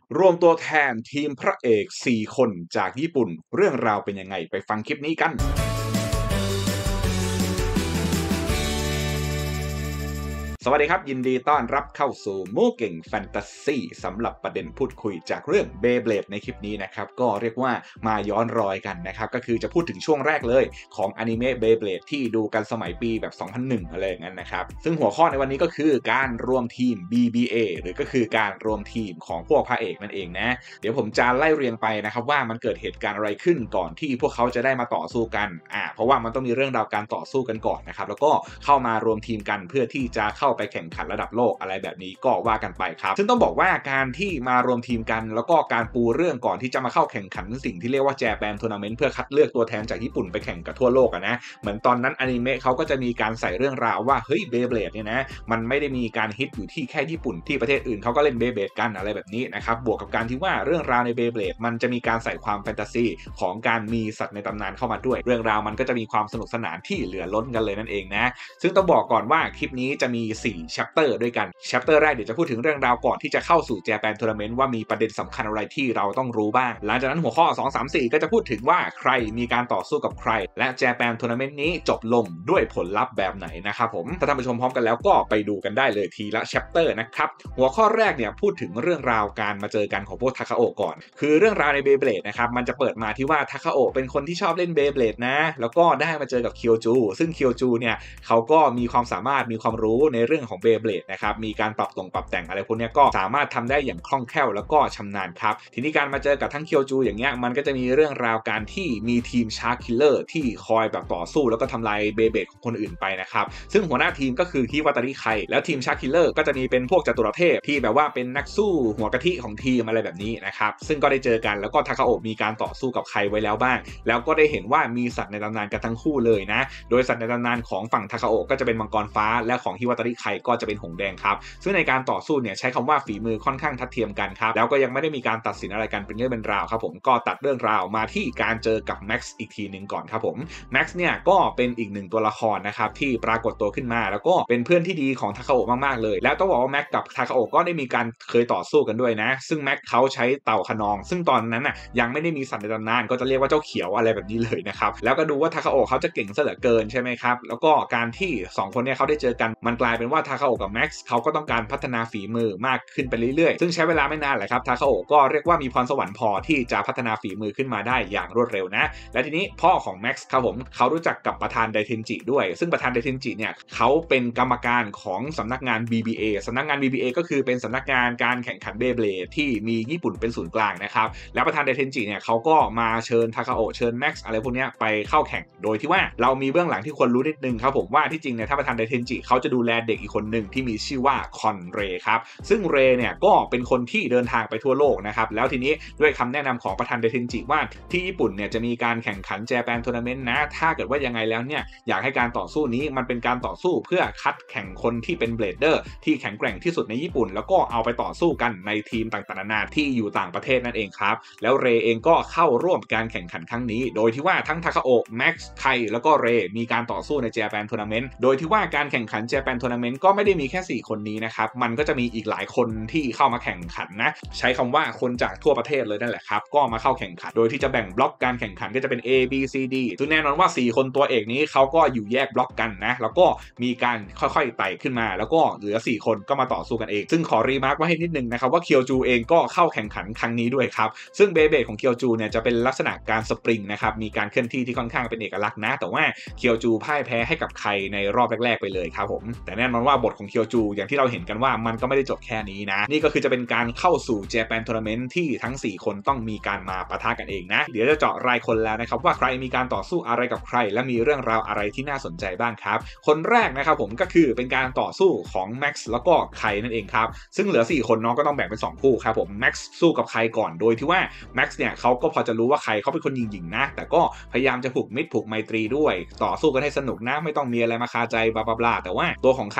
รวมตัวแทนทีมพระเอก4คนจากญี่ปุ่นเรื่องราวเป็นยังไงไปฟังคลิปนี้กันสวัสดีครับยินดีต้อนรับเข้าสู่มูเก่งแฟนตาซีสำหรับประเด็นพูดคุยจากเรื่อง Beyblade ในคลิปนี้นะครับก็เรียกว่ามาย้อนรอยกันนะครับก็คือจะพูดถึงช่วงแรกเลยของอนิเมะ Beyblade ที่ดูกันสมัยปีแบบ2001อะไรอย่างนั้นนะครับซึ่งหัวข้อในวันนี้ก็คือการรวมทีม BBA หรือก็คือการรวมทีมของพวกพระเอกนั่นเองนะเดี๋ยวผมจะไล่เรียงไปนะครับว่ามันเกิดเหตุการณ์อะไรขึ้นก่อนที่พวกเขาจะได้มาต่อสู้กันเพราะว่ามันต้องมีเรื่องราวการต่อสู้กันก่อนนะครับแล้วก็เข้ามารวมทีมกันเพื่อที่จะเข้าไปแข่งขันระดับโลกอะไรแบบนี้ก็ว่ากันไปครับซึ่งต้องบอกว่าการที่มารวมทีมกันแล้วก็การปูเรื่องก่อนที่จะมาเข้าแข่งขันสิ่งที่เรียกว่าแจแปนทัวร์นาเมนต์เพื่อคัดเลือกตัวแทนจากญี่ปุ่นไปแข่งกับทั่วโลกนะเหมือนตอนนั้นอนิเมะเขาก็จะมีการใส่เรื่องราวว่าเฮ้ยเบย์เบลดเนี่ยนะมันไม่ได้มีการฮิตอยู่ที่แค่ญี่ปุ่นที่ประเทศอื่นเขาก็เล่นเบย์เบลดกันอะไรแบบนี้นะครับบวกกับการที่ว่าเรื่องราวในเบย์เบลดมันจะมีการใส่ความแฟนตาซีของการมีสัตว์ในตำนานเข้ามาด้วยเรื่องราวมันก็จะมีความสนุกสนานที่เหลือล้นกันเลยนั่นเองนะซึ่งต้องบอกก่อนว่าคลิปนี้จะมี4 chapter ด้วยกันแรกเดี๋ยวจะพูดถึงเรื่องราวก่อนที่จะเข้าสู่ Japan Tournament ว่ามีประเด็นสำคัญอะไรที่เราต้องรู้บ้างหลังจากนั้นหัวข้อ2 3 4ก็จะพูดถึงว่าใครมีการต่อสู้กับใครและ Japan Tournament นี้จบลงด้วยผลลัพธ์แบบไหนนะครับผมถ้าท่านผู้ชมพร้อมกันแล้วก็ไปดูกันได้เลยทีละ chapter นะครับหัวข้อแรกเนี่ยพูดถึงเรื่องราวการมาเจอกันของพวกทาคาโอะก่อนคือเรื่องราวใน Beyblade นะครับมันจะเปิดมาที่ว่าทาคาโอะเป็นคนที่ชอบเล่น Beyblade นะแล้วก็ได้มาเจอกับเคียวจูซึ่งเคียวจูเนี่ยเขาก็มีความสามารถมีความรู้ในเรื่องของ Beyblade นะครับมีการปรับแต่งอะไรพวกนี้ก็สามารถทำได้อย่างคล่องแคล่วแล้วก็ชำนาญครับทีนี้การมาเจอกับทั้งเคียวจูอย่างเงี้ยมันก็จะมีเรื่องราวการที่มีทีมชาร์คคิลเลอร์ที่คอยแบบต่อสู้แล้วก็ทำลายเบย์เบดของคนอื่นไปนะครับซึ่งหัวหน้าทีมก็คือฮิวาตาริไคแล้วทีมชาร์คคิลเลอร์ก็จะมีเป็นพวกจตุรเทพที่แบบว่าเป็นนักสู้หัวกะทิของทีมอะไรแบบนี้นะครับซึ่งก็ได้เจอกันแล้วก็ทาคาโอะมีการต่อสู้กับใครไว้แล้วบ้างแล้วก็ได้เห็นว่ามีสัตว์ในตำนานกันทั้งคู่เลยนะโดยสัตว์ในตำนานของฝั่งทาคาโอะก็จะเป็นมังกรฟ้าและของฮิวาตาริไคก็จะเป็นหงแดงครับซึ่งในการต่อสู้เนี่ยใช้คำว่าฝีมือค่อนข้างทัดเทียมกันครับแล้วก็ยังไม่ได้มีการตัดสินอะไรกันเป็นเรื่องเป็นราวครับผมก็ตัดเรื่องราวมาที่การเจอกับแม็กซ์อีกทีหนึ่งก่อนครับผมแม็กซ์เนี่ยก็เป็นอีกหนึ่งตัวละครนะครับที่ปรากฏตัวขึ้นมาแล้วก็เป็นเพื่อนที่ดีของทาคาโอะมากๆเลยแล้วต้องบอกว่าแม็กกับทาคาโอะก็ได้มีการเคยต่อสู้กันด้วยนะซึ่งแม็กเขาใช้เต่าขนองซึ่งตอนนั้นน่ะยังไม่ได้มีสัตว์ในตำนานก็จะเรียกว่าเจ้าเขียวอะไรแบบนี้เลยนะครับแล้วก็ดูว่าทาคาโอะเขาจะเก่งซะเหลือเกินใช่ไหมครับแล้วก็การที่2คนเนี่ยเขาได้เจอกันมันกลายเป็นว่าทาคาโอะกับแม็กซ์เขาก็ต้องการพัฒนาฝีมือมากขึ้นไปเรื่อยๆซึ่งใช้เวลาไม่นานแหละครับทาคาโอะก็เรียกว่ามีพรสวรรค์พอที่จะพัฒนาฝีมือขึ้นมาได้อย่างรวดเร็วนะและทีนี้พ่อของแม็กซ์ครับผมเขารู้จักกับประธานไดเทนจิด้วยซึ่งประธานไดเทนจิเนี่ยเขาเป็นกรรมการของสำนักงาน BBA สำนักงาน BBA ก็คือเป็นสำนักงานการแข่งขันเบย์เบลดที่มีญี่ปุ่นเป็นศูนย์กลางนะครับแล้วประธานไดเทนจิเนี่ยเขาก็มาเชิญทาคาโอะเชิญแม็กซ์อะไรพวกนี้ไปเข้าแข่งโดยที่ว่าเรามีเบื้องหลังที่ควรรู้นิดนึงครับผมว่าที่จริงเนี่ยถ้าประธานไดเทนจิเขาจะดูแลเด็กอีกคนหนึ่งที่มีชื่อว่าคอนเรครับซึ่งเรเนี่ยก็เป็นคนที่เดินทางไปทั่วโลกนะครับแล้วทีนี้ด้วยคำแนะนำของประธานไดเทนจิว่าที่ญี่ปุ่นเนี่ยจะมีการแข่งขันแจแปนทัวร์นาเมนต์นะถ้าเกิดว่ายังไงแล้วเนี่ยอยากให้การต่อสู้นี้มันเป็นการต่อสู้เพื่อคัดแข่งคนที่เป็นเบลเดอร์ที่แข็งแกร่งที่สุดในญี่ปุ่นแล้วก็เอาไปต่อสู้กันในทีมต่างๆนานาที่อยู่ต่างประเทศนั่นเองครับแล้วเรเองก็เข้าร่วมการแข่งขันครั้งนี้โดยที่ว่าทั้งทาคาโอะแม็กซ์ไคแล้วก็เรมีการต่อสู้ในแจแปนทัวร์นาเมนต์โดยที่ว่าการแข่งขันแจแปนทัวร์นาเมนต์ก็ไม่ได้มีแค่4คนนี้นะครับมันก็จะมีอีกหลายคนที่เข้ามาแข่งขันนะใช้คำว่าคนจากทั่วประเทศเลยนั่นแหละครับก็มาเข้าแข่งขันโดยที่จะแบ่งบล็อกการแข่งขันก็จะเป็น A B C D ซึ่งแน่นอนว่า4คนตัวเอกนี้เขาก็อยู่แยกบล็อกกันนะแล้วก็มีการค่อยๆไต่ขึ้นมาแล้วก็เหลือ4คนก็มาต่อสู้กันเองซึ่งขอรีมาร์คไว้ให้นิดนึงนะครับว่าเคียวจูเองก็เข้าแข่งขันครั้งนี้ด้วยครับซึ่งเบย์เบดของเคียวจูเนี่ยจะเป็นลักษณะการสปริงนะครับมีการเคลื่อนที่ที่ค่อนข้างเป็นเอกลักษณ์นะแต่ว่าเคียวจูพ่ายแพ้ให้กับใครในรอบแรกๆไปเลยครับผมแต่แน่นอนว่าบทของเคียวจูอย่างที่เราเห็นกันว่ามันก็ไม่ได้จบแค่นี้นะนี่ก็คือจะเป็นการเข้าสู่ Japan Tournament ที่ทั้ง4คนต้องมีการมาปะทะกันเองนะเดี๋ยวจะเจาะรายคนแล้วนะครับว่าใครมีการต่อสู้อะไรกับใครและมีเรื่องราวอะไรที่น่าสนใจบ้างครับคนแรกนะครับผมก็คือเป็นการต่อสู้ของแม็กซ์แล้วก็ไคนั่นเองครับซึ่งเหลือ4คนน้องก็ต้องแบ่งเป็น2คู่ครับผมแม็กซ์สู้กับไคก่อนโดยที่ว่าแม็กซ์เนี่ยเขาก็พอจะรู้ว่าไคเขาเป็นคนหยิ่งๆนะแต่ก็พยายามจะผูกมิตรผูกไมตรีด้วยต่อสู้กันให้สนุกนะไม่ต้องมีอะไรมาคาใจบลาๆแต่ว่าตัวของไค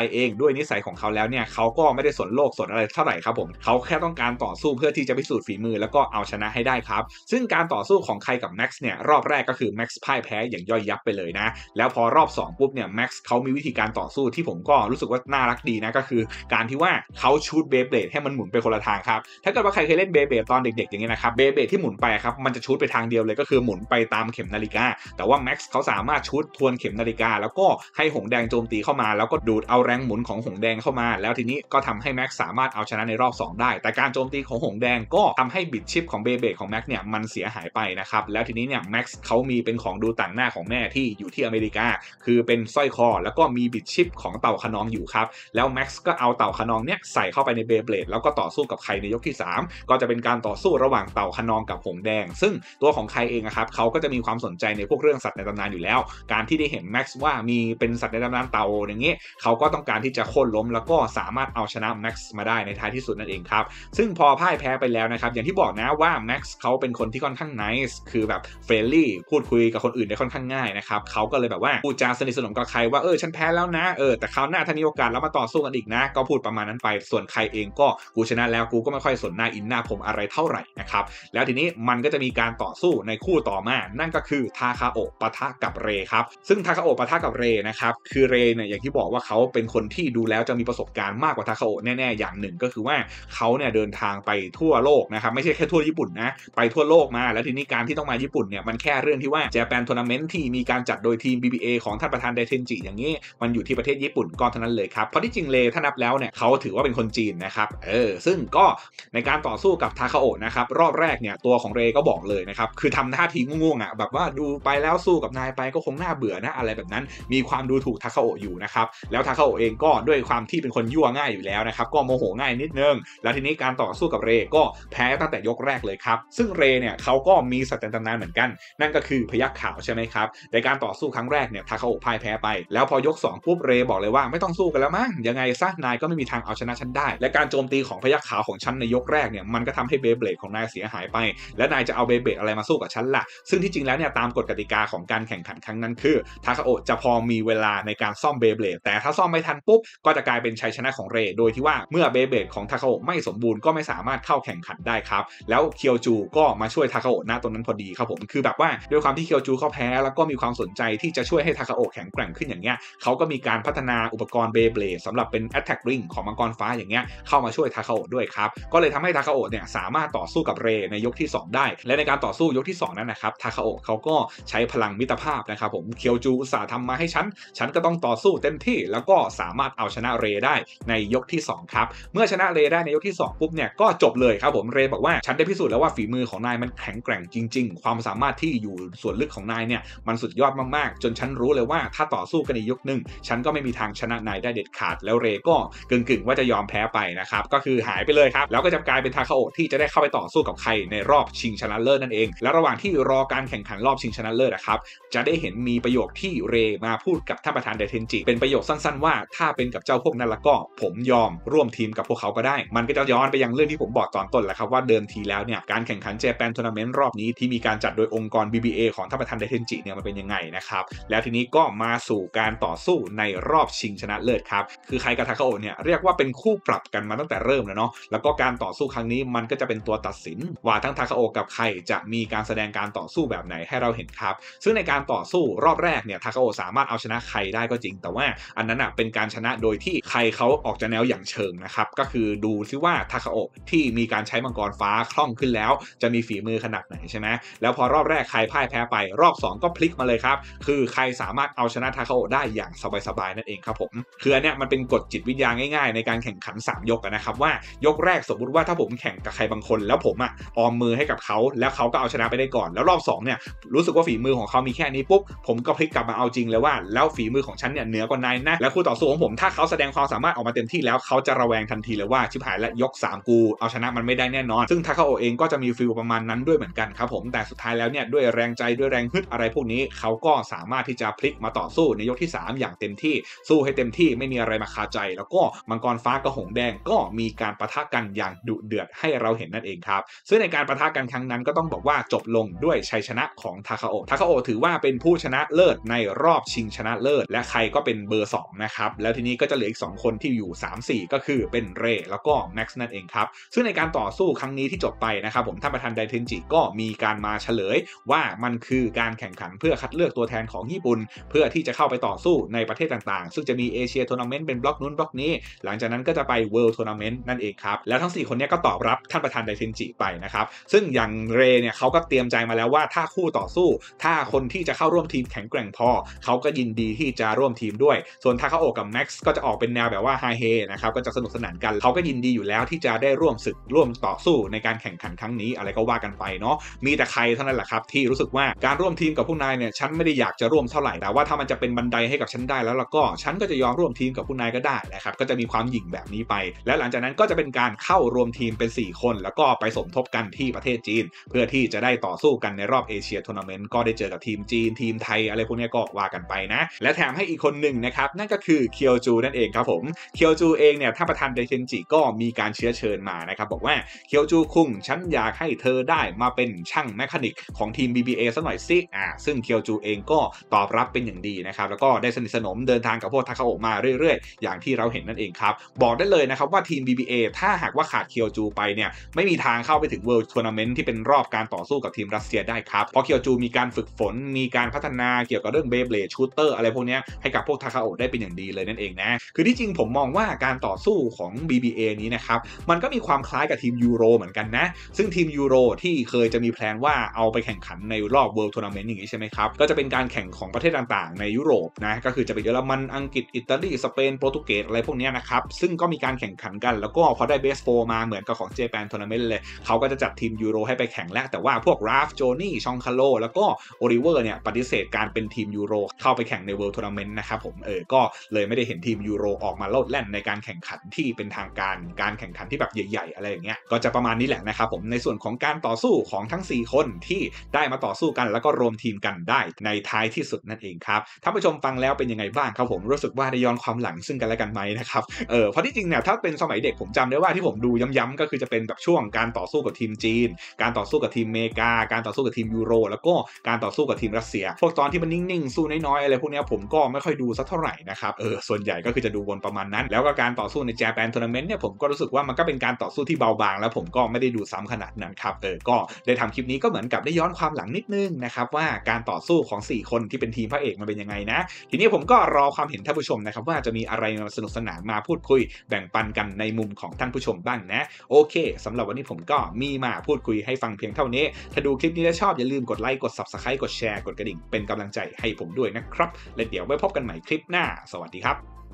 เองด้วยนิสัยของเขาแล้วเนี่ยเขาก็ไม่ได้สนโลกสนอะไรเท่าไหร่ครับผมเขาแค่ต้องการต่อสู้เพื่อที่จะพิสูจน์ฝีมือแล้วก็เอาชนะให้ได้ครับซึ่งการต่อสู้ของใครกับแม็กซ์เนี่ยรอบแรกก็คือแม็กซ์พ่ายแพ้อย่างย่อยยับไปเลยนะแล้วพอรอบ2ปุ๊บเนี่ยแม็กซ์เขามีวิธีการต่อสู้ที่ผมก็รู้สึกว่าน่ารักดีนะก็คือการที่ว่าเขาชูตเบย์เบลดให้มันหมุนไปคนละทางครับถ้าเกิดว่าใครเคยเล่นเบย์เบลดตอนเด็กๆอย่างเงี้ยนะครับเบย์เบลดที่หมุนไปครับมันจะชูตไปทางเดียวเลยก็คือหมุนไปตามเข็มนาฬิกาแต่ว่าแม็กซ์เขาสามารถชูตทวนเข็มนาฬิกาแล้วก็ให้หงแดงโจมตีเข้ามาแล้วก็ดูดเอาแรงหมุนของหงแดงเข้ามาแล้วทีนี้ก็ทำให้แม็กซ์สามารถเอาชนะในรอบ2ได้แต่การโจมตีของหงแดงก็ทำให้บิดชิปของเบย์เบลดของแม็กซ์เนี่ยมันเสียหายไปนะครับแล้วทีนี้เนี่ยแม็กซ์เขามีเป็นของดูต่างหน้าของแม่ที่อยู่ที่อเมริกาคือเป็นสร้อยคอแล้วก็มีบิดชิปของเต่าขนองอยู่ครับแล้วแม็กซ์ก็เอาเต่าขนองเนี่ยใส่เข้าไปในเบย์เบลดแล้วก็ต่อสู้กับใครในยกที่3ก็จะเป็นการต่อสู้ระหว่างเต่าขนองกับหงแดงซึ่งตัวของใครเองครับเขาก็จะมีความสนใจในพวกเรื่องสัตว์ในตำนานอยู่แล้วการที่ได้เห็นแม็กซ์ว่ามีเป็นสัตว์ในตำนานเต่าอย่างนี้เขาก็ต้องการที่จะโค่นล้มแล้วก็สามารถเอาชนะแม็กซ์มาได้ในท้ายที่สุดนั่นเองครับซึ่งพอพ่ายแพ้ไปแล้วนะครับอย่างที่บอกนะว่าแม็กซ์เขาเป็นคนที่ค่อนข้างไนซ์คือแบบเฟรนลี่พูดคุยกับคนอื่นได้ค่อนข้างง่ายนะครับเขาก็เลยแบบว่าพูดจาสนิทสนมกับใครว่าฉันแพ้แล้วนะแต่คราวหน้าถ้ามีโอกาสแล้วมาต่อสู้กันอีกนะก็พูดประมาณนั้นไปส่วนใครเองก็กูชนะแล้วกูก็ไม่ค่อยสนหน้าอินหน้าผมอะไรเท่าไหร่นะครับแล้วทีนี้มันก็จะมีการต่อสู้ในคู่ต่อมานั่นก็คือทาคาโอะปะทะกับเรครับซึ่งทาคาโอะปะทะกับเรนะครับคือเรเนี่ยอย่างที่บอกว่าเขาเป็นคนที่ดูแล้วจะมีประสบการณ์มากกว่าทาคาโอะแน่ๆอย่างหนึ่งก็คือว่าเขาเนี่ยเดินทางไปทั่วโลกนะครับไม่ใช่แค่ทั่วญี่ปุ่นนะไปทั่วโลกมาแล้วทีนี้การที่ต้องมาญี่ปุ่นเนี่ยมันแค่เรื่องที่ว่าเจแปนทัวร์นาเมนต์ที่มีการจัดโดยทีม BBA ของท่านประธานไดเทนจิอย่างนี้มันอยู่ที่ประเทศญี่ปุ่นก็เท่านั้นเลยครับเพราะที่จริงเรถ้านับแล้วเนี่ยเขาถือว่าเป็นคนจีนนะครับซึ่งก็ในการต่อสู้กับทาคาโอะนะครับรอบแรกเนี่ยตัวของเรก็บอกเลยนะครับคือทำท่าทีง่วงๆแบบว่าดูไปแล้วสู้กับนายไปก็คงน่าเบื่อนะอะไรแบบนั้นมีความดูถูกทาคาโอะอยู่นะครับแล้วทาคาโอะเองก็ด้วยความที่เป็นคนยั่วง่ายอยู่แล้วนะครับก็โมโหง่ายนิดนึงแล้วทีนี้การต่อสู้กับเรก็แพ้ตั้งแต่ยกแรกเลยครับซึ่งเรเนี่ยเขาก็มีสัตว์ในตำนานเหมือนกันนั่นก็คือพยัคฆ์ขาวใช่ไหมครับในการต่อสู้ครั้งแรกเนี่ยทาคาโอะพ่ายแพ้ไปแล้วพอยก2ปุ๊บเรบอกเลยว่าไม่ต้องสู้กันแล้วมั้งยังไงซะนายก็ไม่มีทางเอาชนะฉันได้และการโจมตีของพยัคฆ์ขาวของฉันในยกแรกเนี่ยมันก็ทำให้เบย์เบลดของนายเสียหายไปและนายจะเอาเบย์เบลดอะไรมาสู้กับฉันล่ะซึ่งที่จริงแล้วเนี่ยตามกฎกติกาของการแข่งขันครั้งนั้นคือทาคาโอะจะพอมีเวลาในการซ่อมเบย์เบลดแต่ถ้าซ่อมไม่ทันปุ๊บก็จะกลายเป็นชัยชนะของเรโดยที่ว่าเมื่อเบย์เบลดของทาคาโอะไม่สมบูรณ์ก็ไม่สามารถเข้าแข่งขันได้ครับแล้วเคียวจูก็มาช่วยทาคาโอะณตรงนั้นพอดีครับผมคือแบบว่าด้วยความที่เคียวจูเขาแพ้แล้วก็มีความสนใจที่จะช่วยให้ทาคาโอะแข็งแกร่งขึ้นอย่างเงี้ยเขาก็มีการพัฒนาอุปกรณ์เบย์เบลดสำหรับเป็น Attack Ring ของมังกรฟ้าอย่างเงี้ยเข้ามาช่วยทาคาโอะด้วยครับก็เลยทำให้ทาคาโอะเนี่ยสามารถต่อสู้กับเรในยกที่2ได้และในการต่อสู้ยกที่2นั้นนะครับทาคาโอะเขาก็ใช้พลังมิตรภาพนะครับผมเคียวจูอุตส่าห์ทำมาให้ฉันก็ต้องต่อสู้เต็มที่แล้วก็สามารถเอาชนะเรได้ในยกที่2ครับเมื่อชนะเรได้ในยกที่2ปุ๊บเนี่ยก็จบเลยครับผมเรบอกว่าฉันได้พิสูจน์แล้วว่าฝีมือของนายมันแข็งแกร่งจริงๆความสามารถที่อยู่ส่วนลึกของนายเนี่ยมันสุดยอดมากๆจนฉันรู้เลยว่าถ้าต่อสู้กันในยกหนึ่งฉันก็ไม่มีทางชนะนายได้เด็ดขาดแล้วเรก็กึ่งว่าจะยอมแพ้ไปนะครับก็คือหายไปเลยครับแล้วก็จะกลายเป็นทาคาโอะที่จะได้เข้าไปต่อสู้กับใครในรอบชิงชนะเลิศนั่นเองและระหว่างที่รอการแข่งขันรอบชิงชนะเลิศนะครับจะได้เห็นมีประโยคที่เรมาพูดกับท่านประธานไดเทนจิเป็นประโยคสั้นๆว่าถ้าเป็นกับเจ้าพวกนั้นแล้วก็ผมยอมร่วมทีมกับพวกเขาก็ได้มันก็จะย้อนไปยังเรื่องที่ผมบอกตอนต้นแหละครับว่าเดิมทีแล้วเนี่ยการแข่งขันเจแปนทัวร์นาเมนต์รอบนี้ที่มีการจัดโดยองค์กร BBA ของท่านประธานไดเทนจิเนี่ยมันเป็นยังไงนะครับแล้วทีนี้ก็มาสู่การต่อสู้ในรอบชิงชนะเลิศครับคือใครกับทาคาโอะเนี่ยเรียกว่าเป็นคู่ปรับกันมาตั้งแต่เริ่มแล้วเนาะแล้วก็การต่อสู้ครั้งนี้มันก็จะเป็นตัวตัดสินว่าทั้งทาคาโอะกับใครจะมีการแสดงการต่อสู้แบบไหนให้เราเห็นครับซึ่งในการต่อสู้รอบแรกเนี่ยทาคาโอะสามารถเอาชนะใครได้ก็จริงแต่ว่าอันนั้นเป็นการชนะโดยที่ใครเขาออกจะแนวอย่างเชิงนะครับก็คือดูซิว่าทาคาโอะที่มีการใช้มังกรฟ้าคล่องขึ้นแล้วจะมีฝีมือขนาดไหนใช่ไหมแล้วพอรอบแรกใครพ่ายแพ้ไปรอบ2ก็พลิกมาเลยครับคือใครสามารถเอาชนะทาคาโอะได้อย่างสบายๆนั่นเองครับผมคืออันเนี้ยมันเป็นกฎจิตวิทยาง่ายๆในการแข่งขัน3ยกนะครับว่ายกแรกสมมุติว่าถ้าผมแข่งกับใครบางคนแล้วผมออมมือให้กับเขาแล้วเขาก็เอาชนะไปได้ก่อนแล้วรอบ2เนี่ยรู้สึกว่าฝีมือของเขามีแค่นี้ปุ๊บผมก็พลิกกลับมาเอาจริงเลยว่าแล้วฝีมือของฉันเนี่ยเหนือกว่านายนะแล้วคู่ต่อสู้ของผมถ้าเขาแสดงความสามารถออกมาเต็มที่แล้วเขาจะระแวงทันทีเลยว่าชิบหายและยก3กูเอาชนะมันไม่ได้แน่นอนซึ่งทาคาโอะเองก็จะมีฟีลประมาณนั้นด้วยเหมือนกันครับผมแต่สุดท้ายแล้วเนี่ยด้วยแรงใจด้วยแรงฮึดอะไรพวกนี้เขาก็สามารถที่จะพลิกมาต่อสู้ในยกที่3อย่างเต็มที่สู้ให้เต็มที่ไม่มีอะไรมาคาใจแล้วก็มังกรฟ้ากับหงแดงก็มีการปะทะกันอย่างดุเดือดให้เราเห็นนั่นเองครับซึ่งในการปะทะกันครั้งนั้นก็ต้องบอกว่าจบลงด้วยชัยชนะของทาคาโอะถือว่าเป็นผู้ชนะเลิศในรอบชิงชนะเลิศและใครก็เป็นเบอร์2นะครับนะครับแล้วทีนี้ก็จะเหลืออีก2คนที่อยู่3-4ก็คือเป็นเรแล้วก็แม็กซ์นั่นเองครับซึ่งในการต่อสู้ครั้งนี้ที่จบไปนะครับผมท่านประธานไดเทนจิก็มีการมาเฉลยว่ามันคือการแข่งขันเพื่อคัดเลือกตัวแทนของญี่ปุ่นเพื่อที่จะเข้าไปต่อสู้ในประเทศต่างๆซึ่งจะมีเอเชียทัวร์นาเมนต์เป็นบล็อกนู้นบล็อกนี้หลังจากนั้นก็จะไปเวิลด์ทัวร์นาเมนต์นั่นเองครับแล้วทั้ง4คนนี้ก็ตอบรับท่านประธานไดเทนจิไปนะครับซึ่งอย่างเรเนี่ยเขาก็เตรียมใจมาแล้วว่าถ้าคู่ต่อสู้ถ้าคนที่จะเข้าร่วมทีมแข็งแกร่งพอเขาก็ยินดีที่จะร่วมทีมด้วยส่วนทาคาโอะกับแม็กซ์ก็จะออกเป็นแนวแบบว่าไฮเฮนะครับก็จะสนุกสนานกันเขาก็ยินดีอยู่แล้วที่จะได้ร่วมศึกร่วมต่อสู้ในการแข่งขันครั้งนี้อะไรก็ว่ากันไปเนาะมีแต่ใครเท่านั้นแหละครับที่รู้สึกว่าการร่วมทีมกับผู้นายเนี่ยฉันไม่ได้อยากจะร่วมเท่าไหร่แต่ว่าถ้ามันจะเป็นบันไดให้กับฉันได้แล้วก็ฉันก็จะยอมร่วมทีมกับผู้นายก็ได้นะครับก็จะมีความหยิ่งแบบนี้ไปแล้วหลังจากนั้นก็จะเป็นการเข้ารวมทีมเป็น4คนแล้วก็ไปสมทบกันที่ประเทศจีนเพื่อที่จะได้ต่อสู้กันในรอบเอเชียทัวร์นาเมนต์ก็ได้เจอกับทีมจีนทีมไทยอะไรพวกนี้ก็ว่ากันไปนะและแถมให้อีกคนหนึ่งนะครับนั่นก็คือเคียวจูนั่นเองครับผมเคียวจูเองเนี่ยท่านประธานไดเทนจิก็มีการเชิญมานะครับบอกว่าเคียวจูคุงฉันอยากให้เธอได้มาเป็นช่างแมคานิกของทีม BBA สักหน่อยสิซึ่งเคียวจูเองก็ตอบรับเป็นอย่างดีนะครับแล้วก็ได้สนิทสนมเดินทางกับพวกทาคาโอะมาเรื่อยๆอย่างที่เราเห็นนั่นเองครับบอกได้เลยนะครับว่าทีม BBA ถ้าหากว่าขาดเคียวจูไปเนี่ยไม่มีทางเข้าไปถึง World Tournament ที่เป็นรอบการต่อสู้กับทีมรัสเซียได้ครับเพราะเคียวจูมีการฝึกฝนมีการพัฒนาเกี่ยวกับเรื่อง Beyblade Shooter อะไรพวกนี้ให้กับพวกทาคาโอะได้เป็นอย่างดีเลยนั่นเองนะคือที่จริงผมมองว่าการต่อสู้ของ BBA นี้นะครับมันก็มีความคล้ายกับทีมยูโรเหมือนกันนะซึ่งทีมยูโรที่เคยจะมีแพลนว่าเอาไปแข่งขันในรอบ World Tournament อย่างนี้ใช่ไหมครับก็จะเป็นการแข่งของประเทศต่างๆในยุโรปนะก็คือจะเป็นเยอรมันอังกฤษอิตาลีสเปนโปรตุเกสอะไรพวกนี้นะครับซึ่งก็มีการแข่งขันกันแล้วก็พอได้เบสโฟมาเหมือนกับของเจแปนทัวร์นาเมนต์เลยเขาก็จะจัดทีมยูโรให้ไปแข่งแล้วแต่ว่าพวกราฟโจนี่ชองคาโลแล้วก็โอลิเวอร์เนี่ยปฏิเสธการเป็นทีมยูโรเข้าไปแข่งใน World Tournament นะครับผมก็เลยไม่ได้เห็นทีมยูโรออกมาโลดแล่นในการแข่งขันที่เป็นทางการแข่งขันที่แบบใหญ่ๆอะไรอย่างเงี้ยก็จะประมาณนี้แหละนะครับผมในส่วนของการต่อสู้ของทั้ง4คนที่ได้มาต่อสู้กันแล้วก็รวมทีมกันได้ในท้ายที่สุดนั่นเองครับท่านผู้ชมฟังแล้วเป็นยังไงบ้างครับผมรู้สึกว่าได้ย้อนความหลังซึ่งกันและกันไหมนะครับเพราะที่จริงเนี่ยถ้าเป็นสมัยเด็กผมจำได้ว่าที่ผมดูย้ำๆก็คือจะเป็นแบบช่วงการต่อสู้กับทีมจีนการต่อสู้กับทีมเมกาการต่อสู้กับทีมยูโรแล้วก็การต่อสู้กับทีมรัสเซียพวกตอนที่มันนิ่งๆสู้น้อยๆอะไรพวกนี้ผมก็ไม่ค่อยดูสักเท่าไหร่นะครับส่วนใหญ่ก็คือจะดูบนประมาณนั้นแล้วก็การต่อสู้ในเจแปนทัวร์นาเมนต์เนี่ยผมก็รู้สึกว่ามันก็เป็นการต่อสู้ที่เบาบางแล้วผมก็ไม่ได้ดูซ้ำขนาดนั้นครับก็ได้ทำคลิปนี้ก็เหมือนกับได้ย้อนความหลังนิดนึงนะครับว่าการต่อสู้ของ4คนที่เป็นทีมพระเอกมันเป็นยังไงนะทีนี้ผมก็รอความเห็นท่านผู้ชมนะครับว่าจะมีอะไรมาสนุกสนานมาพูดคุยแบ่งปันกันในมุมของท่านผู้ชมบ้างนะโอเคสำหรับวันนี้ผมก็มีมาพูดคุยให้ฟังเพียงเท่านี้ถ้าดูคลิปนี้แล้วชอบอย่าลืมกดไลค์กด Subscribe กดแชร์กดกระดิ่งเป็นกำลังใจให้ผมด้วยนะครับและเดี๋ยวไว้พบกันใหม่คลิปหน้าสวัสดีครับ